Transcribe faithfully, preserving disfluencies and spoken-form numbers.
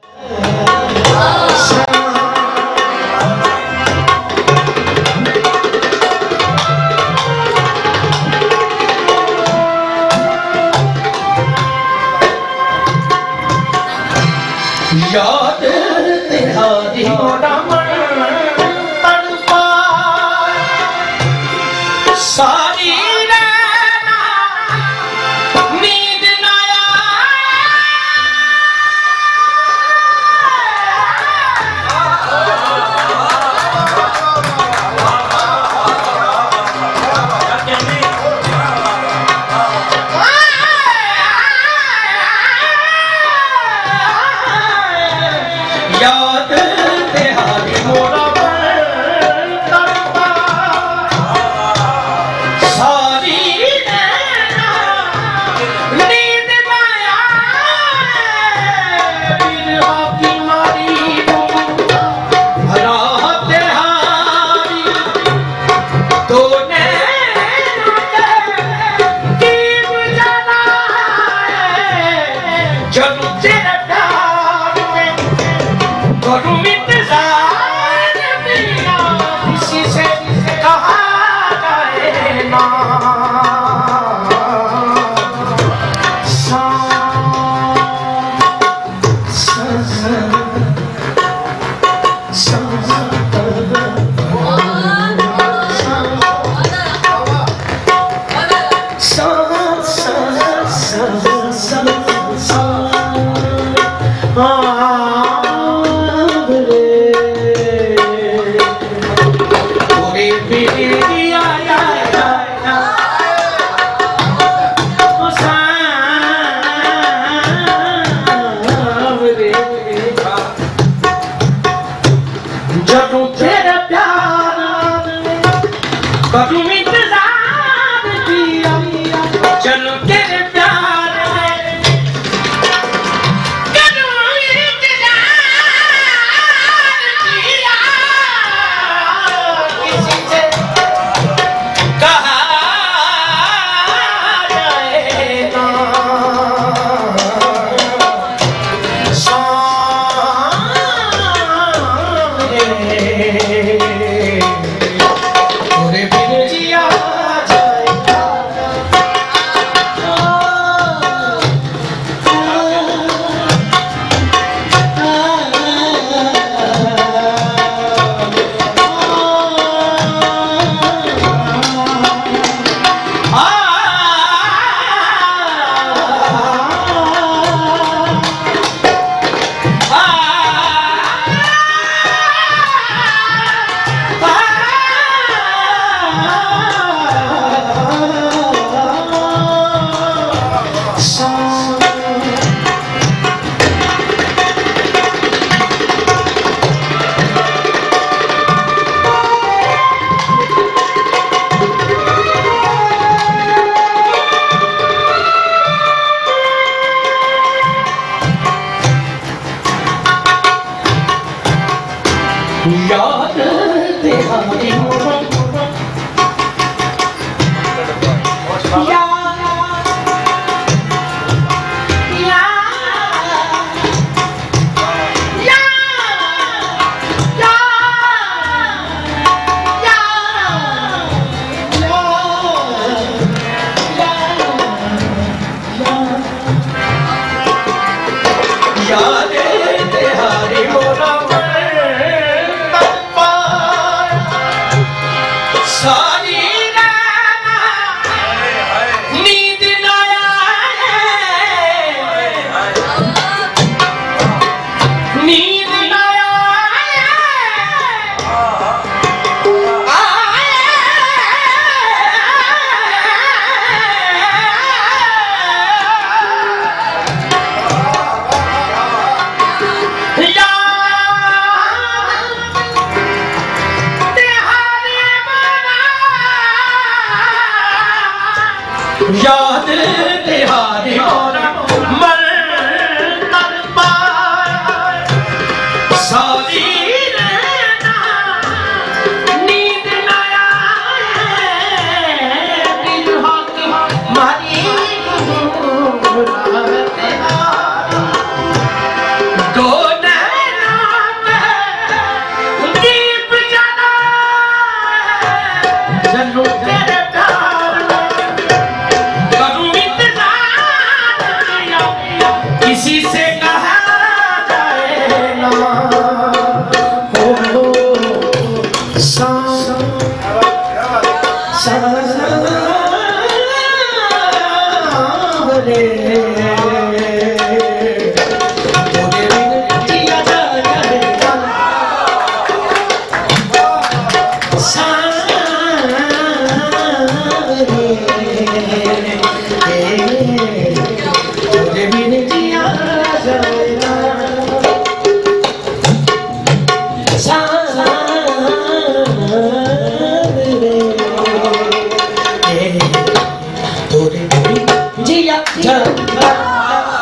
याद तेरी मोरा मन तड़पा सारी नैना नींद न याद तेरी मोरा तड़पा सारी नैना नींद न आए बिरहा की मारी भरा तेहारी तो नैना की बुझाना जब तेरे प्यार में करूं इंतजार मेरा किसी से कहा जाए ना सा सा सा जब तेरे प्यार करूं इंतजार किया चलो तेरे प्यार में करूं इंतजार किया किसी से कहा जाए ना याद तेरी मोरा याद तेरी मोरा सारी नैना नींद न आए नींद न याद तेरी मोरा मन तड़पा सारी नैना नींद न आए बिरहा की मारी भरा तेहारी तो अच्छी अच्छी